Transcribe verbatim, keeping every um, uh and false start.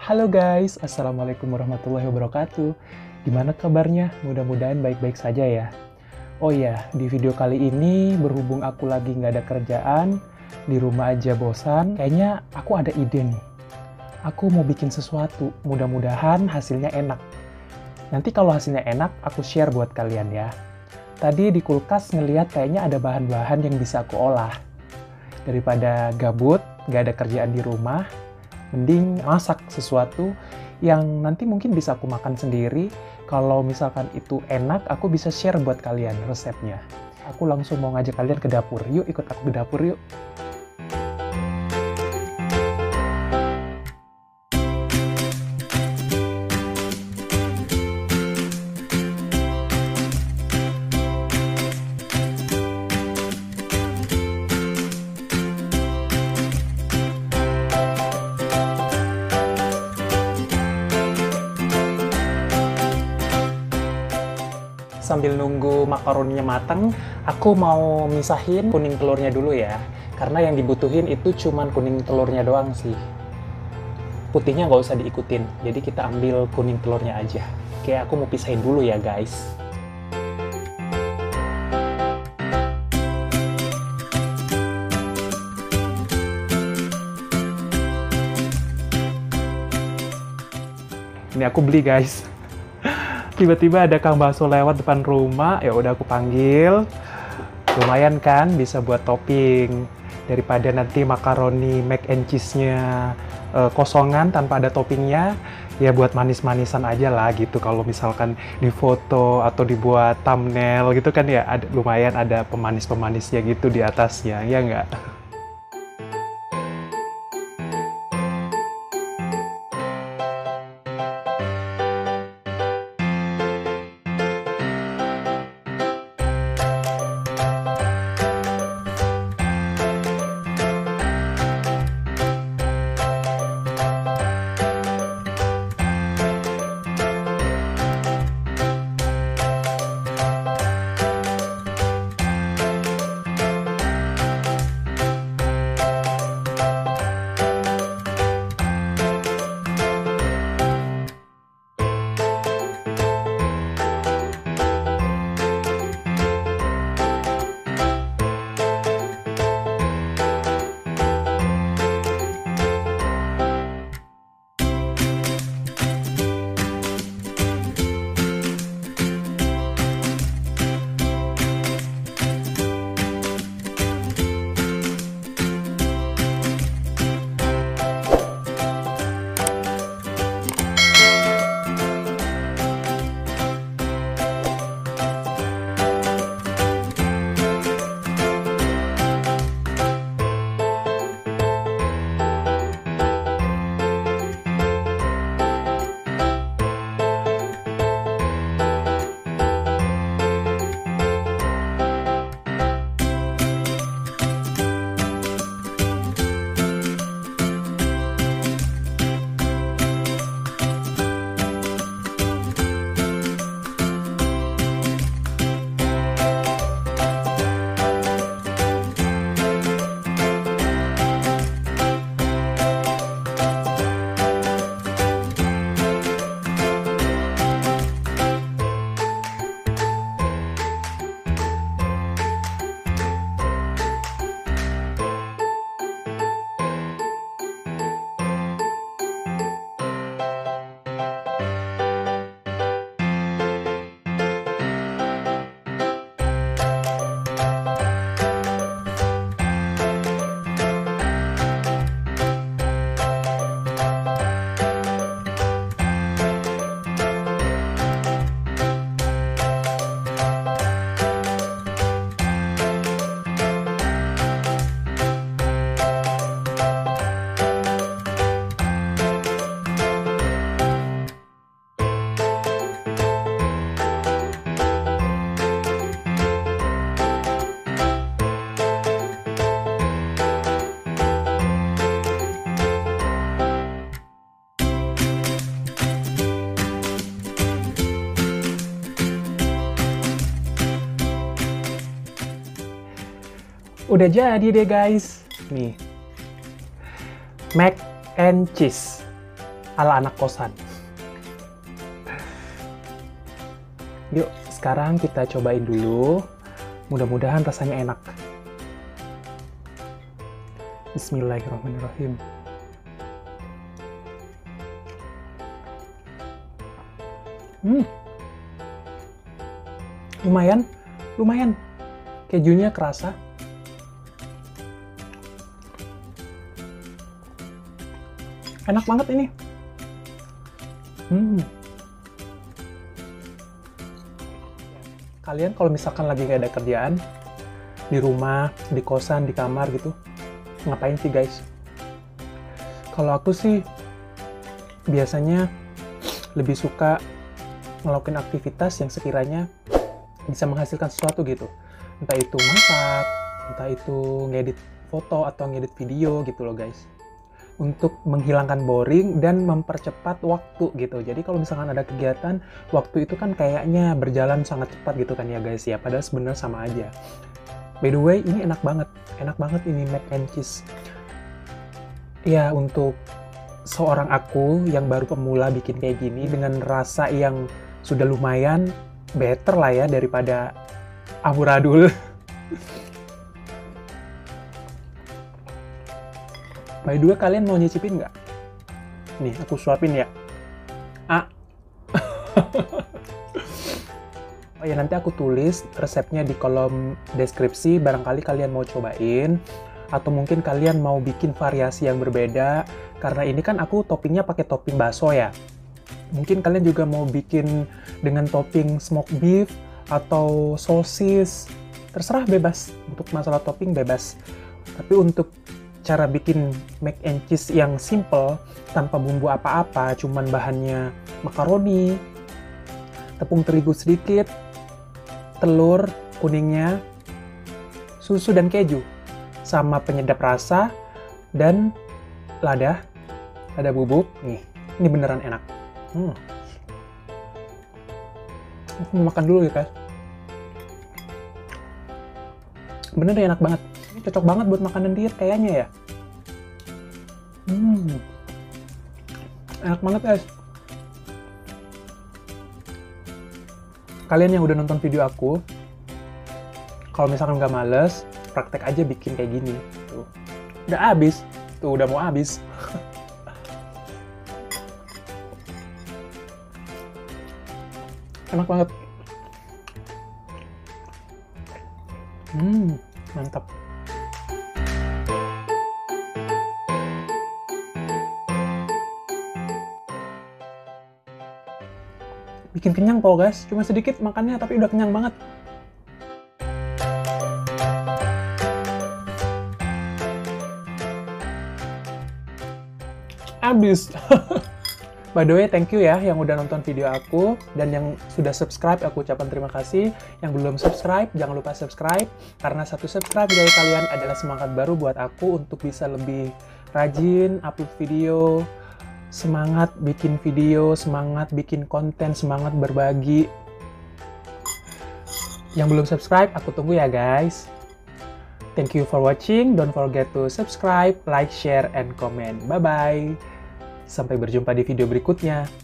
Halo guys, Assalamualaikum warahmatullahi wabarakatuh. Gimana kabarnya? Mudah-mudahan baik-baik saja ya. Oh ya, di video kali ini berhubung aku lagi nggak ada kerjaan, di rumah aja bosan, kayaknya aku ada ide nih. Aku mau bikin sesuatu, mudah-mudahan hasilnya enak. Nanti kalau hasilnya enak, aku share buat kalian ya. Tadi di kulkas ngeliat kayaknya ada bahan-bahan yang bisa aku olah. Daripada gabut, nggak ada kerjaan di rumah, mending masak sesuatu yang nanti mungkin bisa aku makan sendiri. Kalau misalkan itu enak, aku bisa share buat kalian resepnya. Aku langsung mau ngajak kalian ke dapur. Yuk ikut aku ke dapur yuk. Sambil nunggu makaroninya matang, aku mau misahin kuning telurnya dulu ya. Karena yang dibutuhin itu cuman kuning telurnya doang sih. Putihnya nggak usah diikutin, jadi kita ambil kuning telurnya aja. Oke, aku mau pisahin dulu ya guys. Ini aku beli guys. Tiba-tiba ada Kang Bakso lewat depan rumah, ya udah aku panggil. Lumayan kan, bisa buat topping. Daripada nanti makaroni mac and cheese-nya uh, kosongan tanpa ada toppingnya, ya buat manis-manisan aja lah gitu. Kalau misalkan difoto atau dibuat thumbnail gitu kan ya, ada, lumayan ada pemanis-pemanisnya gitu di atasnya, ya nggak? Udah jadi deh guys. Nih. Mac and cheese. ala anak kosan. Yuk, sekarang kita cobain dulu. Mudah-mudahan rasanya enak. Bismillahirrahmanirrahim. Hmm. Lumayan, lumayan. Kejunya kerasa. Enak banget ini. Hmm. Kalian kalau misalkan lagi gak ada kerjaan, di rumah, di kosan, di kamar gitu, ngapain sih guys? Kalau aku sih, biasanya lebih suka ngelakuin aktivitas yang sekiranya bisa menghasilkan sesuatu gitu. Entah itu masak, entah itu ngedit foto atau ngedit video gitu loh guys. Untuk menghilangkan boring dan mempercepat waktu gitu. Jadi kalau misalkan ada kegiatan, waktu itu kan kayaknya berjalan sangat cepat gitu kan ya guys ya. Padahal sebenarnya sama aja. By the way, ini enak banget. Enak banget ini mac and cheese. Ya, untuk seorang aku yang baru pemula bikin kayak gini dengan rasa yang sudah lumayan better lah ya daripada amburadul. By the way, kalian mau nyicipin nggak? Nih, aku suapin ya. Ah. Oh ya, nanti aku tulis resepnya di kolom deskripsi. Barangkali kalian mau cobain. Atau mungkin kalian mau bikin variasi yang berbeda. Karena ini kan aku toppingnya pakai topping bakso ya. Mungkin kalian juga mau bikin dengan topping smoked beef atau sosis. Terserah, bebas. Untuk masalah topping bebas. Tapi untuk cara bikin mac and cheese yang simple, tanpa bumbu apa-apa, cuman bahannya makaroni, tepung terigu sedikit, telur kuningnya, susu dan keju, sama penyedap rasa, dan lada, lada bubuk. Nih, ini beneran enak. Hmm. Aku makan dulu ya guys. Bener deh, enak banget. Cocok banget buat makanan diet kayaknya ya. Hmm. Enak banget guys. Kalian yang udah nonton video aku, kalau misalkan nggak males, praktek aja bikin kayak gini. Tuh. Udah habis. Tuh, udah mau habis. Enak banget. Hmm, mantap. Bikin kenyang po guys, cuma sedikit makannya tapi udah kenyang banget. Abis. By the way, thank you ya yang udah nonton video aku, dan yang sudah subscribe aku ucapkan terima kasih. Yang belum subscribe, jangan lupa subscribe, karena satu subscribe dari kalian adalah semangat baru buat aku untuk bisa lebih rajin upload video. Semangat bikin video, semangat bikin konten, semangat berbagi. Yang belum subscribe, aku tunggu ya guys. Thank you for watching. Don't forget to subscribe, like, share, and comment. Bye-bye. Sampai berjumpa di video berikutnya.